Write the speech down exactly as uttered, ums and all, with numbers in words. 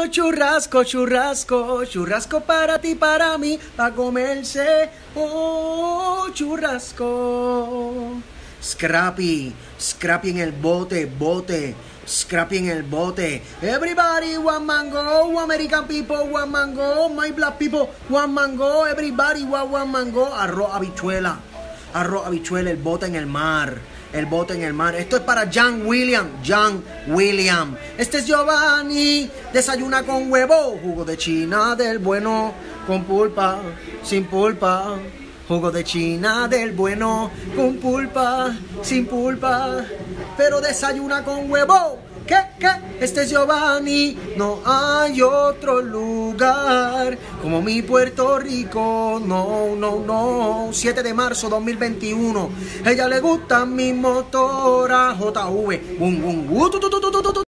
churrasco, churrasco, churrasco para ti, para mí, para comerse. Oh, churrasco. Scrappy, Scrappy en el bote, bote. Scrappy en el bote. Everybody one mango, American people one mango, my black people one mango, everybody one, one mango. Arroz habichuela, arroz habichuela, el bote en el mar, el bote en el mar. Esto es para John William, John William. Este es Giovanni, desayuna con huevo, jugo de China del bueno, con pulpa, sin pulpa. Jugo de China del bueno, con pulpa, sin pulpa, pero desayuna con huevo. ¿Qué? ¿Qué? Este es Giovanni, no hay otro lugar como mi Puerto Rico, no, no, no. siete de marzo dos mil veintiuno, ella le gusta mi motora J V, bum, bum, uh, tu, tu, tu, tu, tu, tu.